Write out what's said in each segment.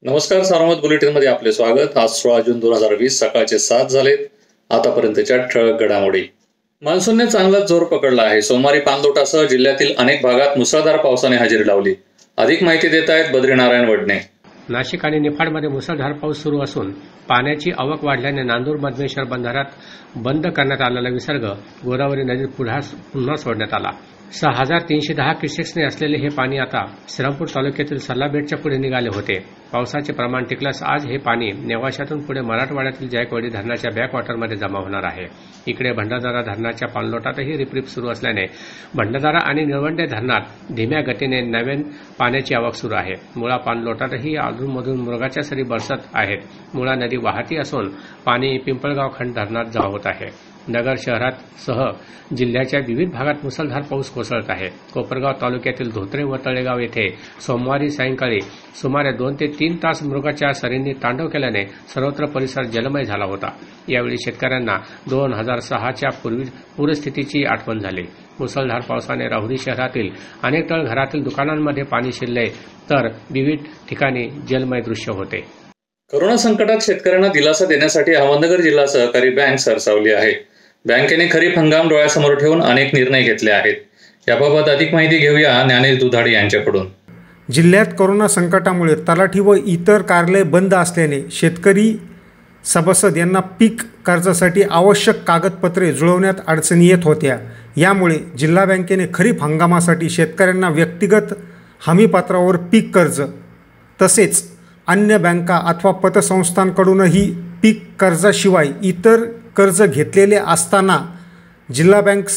नमस्कार. सार्वमत बुलेटिनमध्ये आपले स्वागत. आज 16 जून 2020 सकाळचे 7 झालेत. आतापर्यंतच्या ठळक घडामोडी. मान्सूनने चांगलाच जोर पकडला आहे. सोमवारी पाणलोटासह जिल्ह्यातील अनेक भागात मुसळधार पावसाने हजेरी लावली. अधिक माहिती देत आहेत बद्रीनारायण वडणे. नाशिक आणि निफाडमध्ये मुसळधार पाऊस सुरू असून पाण्याची आवक वाढल्याने नांदूर मधमेश्वर बंधाऱ्यात बंद करण्यात आलेला विसर्ग गोदावरी नदीत पुन्हा सोडण्यात आला. 6310 क्युसेक्सने असलेले हे पाणी आता श्रीरामपूर तालुक्यातील सल्लाबेटच्या पुढे निघाले होते. पावसाचे प्रमाण टिकल्यास आज हे पाणी नेवाशातून पुढे मराठवाड्यातील जायकवाडी धरणाच्या बॅकवॉटरमध्ये जमा होणार आहे. इकडे भंडारदरा धरणाच्या पाणलोटातही रिपरिप सुरू असल्याने भंडारदरा आणि निळवंडे धरणात धीम्या गतीने नवीन पाण्याची आवक सुरू आहे. मुळा पाणलोटातही अधूनमधून मृगाच्या सरी बरसत आहेत. मुळा नदी वाहती असून पाणी पिंपळगाव खंड धरणात जमा होत आहे. नगर शहरासह जिल्ह्याच्या विविध भागात मुसळधार पाऊस कोसळत आहे. कोपरगाव तालुक्यातील धोत्रे व तळेगाव येथे सोमवारी सायंकाळी सुमारे 2 ते 3 तास मृगाच्या सरींनी तांडव केल्याने सर्वत्र परिसर जलमय झाला होता. यावेळी शेतकऱ्यांना 2006च्या पूरस्थितीची आठवण झाली. मुसळधार पावसाने राहुरी शहरातील अनेक तळघरातील दुकानांमध्ये पाणी शिरले तर विविध ठिकाणी जलमय दृश्य होते. कोरोना संकटात शेतकऱ्यांना दिलासा देण्यासाठी अहमदनगर जिल्हा सहकारी बँक सरसावली आहे. बँकेने खरीप हंगाम डोळ्यासमोर ठेवून अनेक निर्णय घेतले आहेत. याबाबत अधिक माहिती घेऊया ज्ञानेश दुधाडे यांच्याकडून. जिल्ह्यात कोरोना संकटामुळे तलाठी व इतर कार्यालय बंद असल्याने शेतकरी सभासद यांना पीक कर्जासाठी आवश्यक कागदपत्रे जुळवण्यात अडचणी येत होत्या. यामुळे जिल्हा बँकेने खरीप हंगामासाठी शेतकऱ्यांना व्यक्तिगत हमीपत्रावर पीक कर्ज तसेच अन्य बँका अथवा पतसंस्थांकडूनही पीक कर्जाशिवाय इतर कर्ज घेतलेले असताना जिल्हा बँक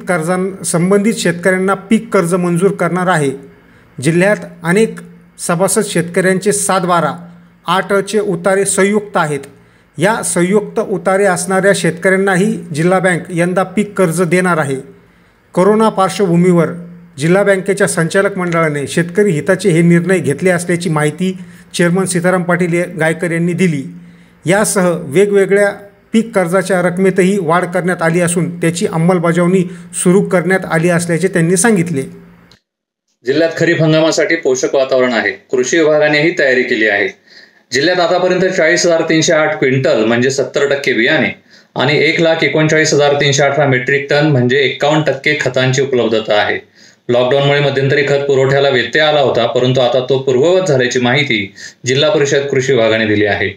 संबंधित शेतकऱ्यांना पीक कर्ज मंजूर करणार आहे. जिल्ह्यात अनेक सभासद शेतकऱ्यांचे 7/12, 8चे उतारे संयुक्त आहेत. या संयुक्त उतारे असणाऱ्या शेतकऱ्यांनाही जिल्हा बँक यंदा पीक कर्ज देणार आहे. कोरोना पार्श्वभूमीवर जिल्हा बँकेच्या संचालक मंडळाने शेतकरी हिताचे हे निर्णय घेतले असल्याची माहिती चेअरमन सीताराम पाटील गायकर यांनी दिली. यासह वेगवेगळ्या पीक कर्जाच्या रकमेतही वाढ करण्यात आली असून त्याची अंमलबजावणी सुरू करण्यात आली असल्याचे त्यांनी सांगितले. जिल्ह्यात खरीप हंगामासाठी पोषक वातावरण आहे. कृषी विभागानेही तयारी केली आहे. जिल्ह्यात आतापर्यंत 40,308 क्विंटल म्हणजे 70% बियाणे आणि 1,39,318 मेट्रिक टन म्हणजे 51% खतांची उपलब्धता आहे. लॉकडाऊनमुळे मध्यंतरी खत पुरवठ्याला व्यत्यय आला होता, परंतु आता तो पूर्ववत झाल्याची माहिती जिल्हा परिषद कृषी विभागाने दिली आहे.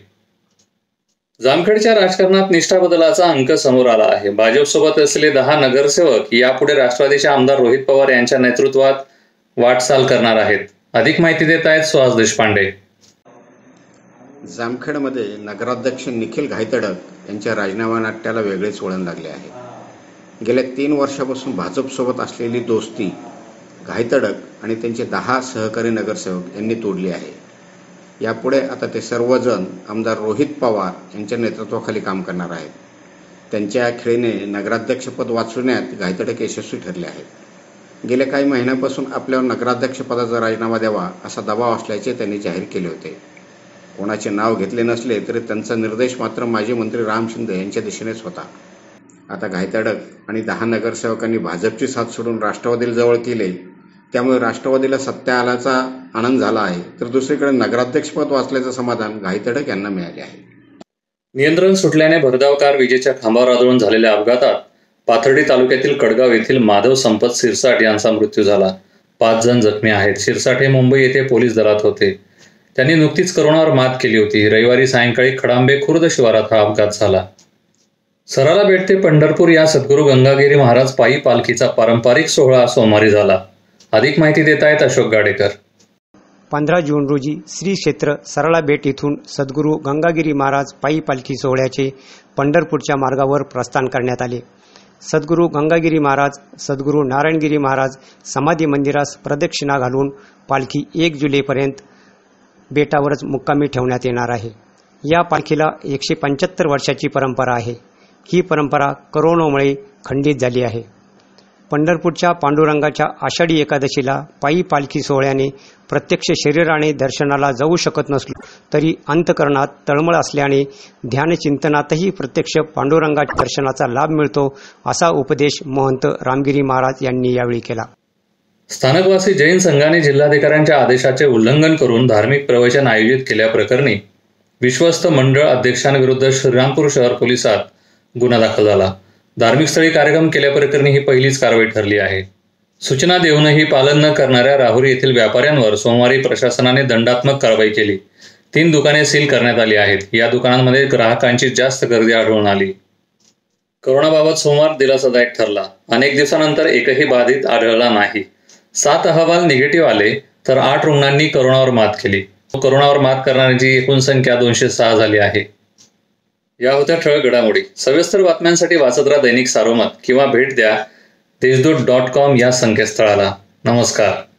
जामखेडच्या राजकारणात निष्ठा बदलाचा अंक समोर आला आहे. भाजपसोबत असलेले 10 नगरसेवक यापुढे राष्ट्रवादीचे आमदार रोहित पवार यांच्या नेतृत्वात वाटचाल करणार आहेत. अधिक माहिती देत आहेत सुहास देशपांडे. जामखेडमध्ये नगराध्यक्ष निखिल घायतडक यांच्या राजीनामा नाट्याला वेगळेच वळण लागले आहे. गेल्या 3 वर्षापासून भाजपसोबत असलेली दोस्ती घायतडक आणि त्यांचे 10 सहकारी नगरसेवक यांनी तोडली आहे. यापुढे आता ते सर्वजण आमदार रोहित पवार यांच्या नेतृत्वाखाली काम करणार आहेत. त्यांच्या खेळीने नगराध्यक्षपद वाचवण्यात घायतडक यशस्वी ठरले आहेत. गेल्या काही महिन्यांपासून आपल्यावर नगराध्यक्षपदाचा राजीनामा द्यावा असा दबाव असल्याचे त्यांनी जाहीर केले होते. कोणाचे नाव घेतले नसले तरी त्यांचा निर्देश मात्र माजी मंत्री राम शिंदे यांच्या दिशेनेच होता. आता घायतडक आणि 10 नगरसेवकांनी भाजपची साथ सोडून राष्ट्रवादीला जवळ केले, त्यामुळे राष्ट्रवादीला सत्ता आल्याचा आनंद झाला आहे, तर दुसरीकडे नगराध्यक्षपद वाचल्याचं समाधान घायतडक यांना मिळाले आहे. नियंत्रण सुटल्याने भरधाव कार विजेच्या खांबावर आदळून झालेल्या अपघातात पाथर्डी तालुक्यातील कडगाव येथील माधव संपत शिरसाट यांचा मृत्यू झाला. 5 जण जखमी आहेत. शिरसाट हे मुंबई येथे पोलीस दलात होते. त्यांनी नुकतीच कोरोनावर मात केली होती. रविवारी सायंकाळी खडांबे खुर्द शिवारात हा अपघात झाला. सराला बेट ते पंढरपूर या सद्गुरू गंगागिरी महाराज पायी पालखीचा पारंपरिक सोहळा सोमवारी झाला. अधिक माहिती देत आहेत अशोक गाडेकर. 15 जून रोजी श्री क्षेत्र सरळा बेट येथून सद्गुरू गंगागिरी महाराज पायी पालखी सोहळ्याचे पंढरपूरच्या मार्गावर प्रस्थान करण्यात आले. सद्गुरू गंगागिरी महाराज, सद्गुरू नारायणगिरी महाराज समाधी मंदिरास प्रदक्षिणा घालून पालखी 1 जुलैपर्यंत बेटावरच मुक्कामी ठेवण्यात येणार आहे. या पालखीला 175 वर्षाची परंपरा आहे. ही परंपरा कोरोनामुळे खंडित झाली आहे. पंढरपूरच्या पांडुरंगाच्या आषाढी एकादशीला पायी पालखी सोहळ्याने प्रत्यक्ष शरीराने दर्शनाला जाऊ शकत नसलो तरी अंतकरणात तळमळ असल्याने ध्यानचिंतनातही प्रत्यक्ष पांडुरंगाच्या दर्शनाचा लाभ मिळतो, असा उपदेश महंत रामगिरी महाराज यांनी यावेळी केला. स्थानकवासी जैन संघाने जिल्हाधिकाऱ्यांच्या आदेशाचे उल्लंघन करून धार्मिक प्रवचन आयोजित केल्याप्रकरणी विश्वस्त मंडळ अध्यक्षांविरुद्ध श्रीरामपूर शहर पोलिसात गुन्हा दाखल झाला. धार्मिक स्थळी कार्यक्रम केल्याप्रकरणी ही पहिलीच कारवाई ठरली आहे. सूचना देऊनही पालन न करणाऱ्या राहुरी येथील व्यापाऱ्यांवर सोमवारी प्रशासनाने दंडात्मक कारवाई केली. 3 दुकाने सील करण्यात आली आहेत. या दुकानांमध्ये ग्राहकांची जास्त गर्दी आढळून आली. कोरोनाबाबत सोमवार दिलासादायक ठरला. अनेक दिवसानंतर एकही बाधित आढळला नाही. 7 अहवाल निगेटिव्ह आले तर 8 रुग्णांनी कोरोनावर मात केली. कोरोनावर मात करणाऱ्यांची एकूण संख्या 206 झाली आहे. या होत्या ठळक घडामोडी. सविस्तर बातम्यांसाठी वाचत राहा दैनिक सारोमत किंवा भेट द्या देशदूत.com या संकेतस्थळाला. नमस्कार.